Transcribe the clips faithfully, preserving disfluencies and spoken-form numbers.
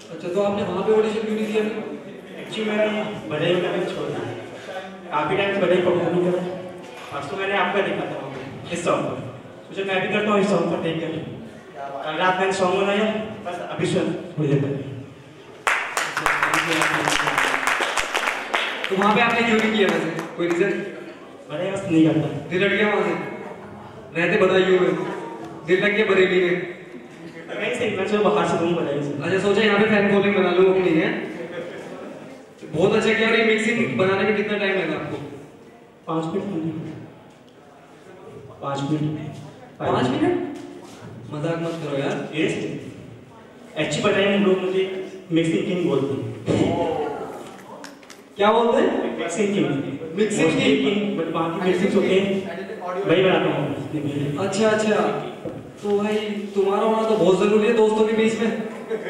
अच्छा, तो आपने वहाँ पे ऑडिशन क्यों नहीं दिया? एक्चुअली मैंने बधाई करना छोड़ा, काफ़ी टाइम से बधाई परफॉर्म नहीं करा। परसों मैंने आपका देखा था इस सॉन्ग पर, सोचा मैं भी करता हूँ इस सॉन्ग पर। ठीक है, कल रात मैंने सॉन्ग बनाया, बस अभी सुन थोड़ी देर पहले। तो वहाँ पे आपने क्यों नहीं किया वैसे? कोई रीजन? बधाई बस नहीं करता। दिल हट गया वहाँ से? रहते बधाइयों में दिल लग गया बरेली में। नहीं सही, मैं चलो बाहर से दूँ बधाई से। अच्छा, सोचा यहाँ पे फैन फॉलोइंग बना लो अपनी है। बहुत अच्छा किया। और ये मिक्सिंग बनाने में कितना टाइम लगा आपको? पाँच मिनट पाँच मिनट पाँच मिनट? मजाक मत करो यार। यस, एक्चुअली बताइए हम लोग मुझे मिक्सिंग किंग बोलते हैं। क्या बोलते हैं? Mixing king. Mixing king, but बाकी मिक्सिंग होते हैं वही बनाता हूँ। अच्छा अच्छा, तो भाई तुम्हारा होना तो बहुत जरूरी है दोस्तों के बीच में।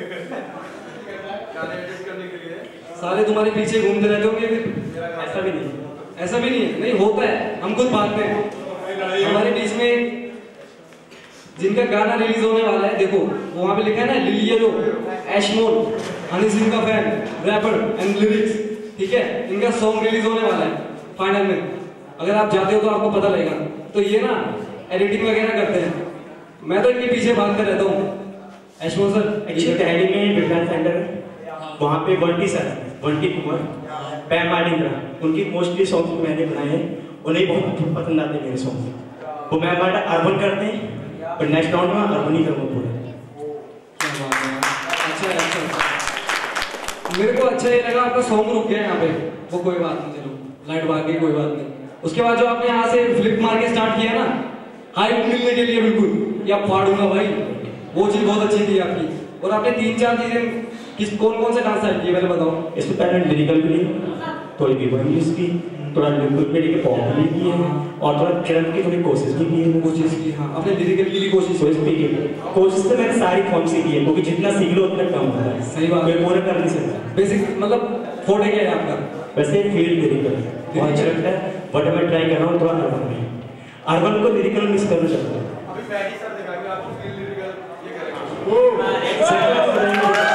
सारे तुम्हारे पीछे घूमते रहते होंगे फिर? ऐसा भी नहीं, ऐसा भी नहीं है? नहीं होता है, हम खुद भागते हैं। हमारे बीच में जिनका गाना रिलीज होने वाला है, देखो वो वहाँ पे लिखा है ना, लिलियलो एशमोन, हनी सिंह का फैन, रैपर एंड लिरिक्स, ठीक है, इनका सॉन्ग रिलीज होने वाला है फाइनल में। अगर आप जाते हो तो आपको पता लगेगा। तो ये ना एडिटिंग वगैरह करते हैं, मैं तो इनके पीछे भागते रहता हूँ। एशमोन सर एक्चुअली दिल्ली में विज्ञान सेंटर है, वहाँ पे बंटी सर, बंटी कुमार, पैम मालिंद्रा, उनकी मोस्टली सॉन्ग मैंने बनाए हैं, उन्हें बहुत पसंद आते हैं मेरे सॉन्ग। वो मैं हमारा अर्बन करते हैं, और नेक्स्ट राउंड में अर्बन ही करूँगा पूरा। अच्छा अच्छा, मेरे को अच्छा ये लगा आपका सॉन्ग रुक गया यहाँ पे, वो कोई बात नहीं, चलो लाइट भाग गई, कोई बात नहीं। उसके बाद जो आपने यहाँ से फ्लिप मार के स्टार्ट किया ना, हाइप मिलने के लिए बिल्कुल, या फाड़ूंगा भाई, वो चीज बहुत अच्छी थी आपकी। और आपने तीन चार चीजें किस कौन कौन से डांस आइडिया पहले बताओ। इसमें पहले लिरिकल भी ली, थोड़ी विवरण भी इसकी, थोड़ा लिरिकल में लेके पॉप भी की है, और थोड़ा किरण की थोड़ी कोशिश भी की है। कोशिश की, हाँ, आपने लिरिकल की भी कोशिश कोशिश भी की है। कोशिश तो मैंने सारी फॉर्म से की है, क्योंकि जितना सीख लो उतना कम होता है। सही बात, मैं पूरा कर नहीं सकता। बेसिक मतलब फोटे क्या है आपका? वैसे फील लिरिकल बहुत अच्छा लगता है, बट मैं ट्राई कर रहा हूँ थोड़ा अर्बन में, अर्बन को लिरिकल मिस करना चाहता हूँ। अभी पैडी सर दिखाएंगे आपको फील लिरिकल ये करेंगे।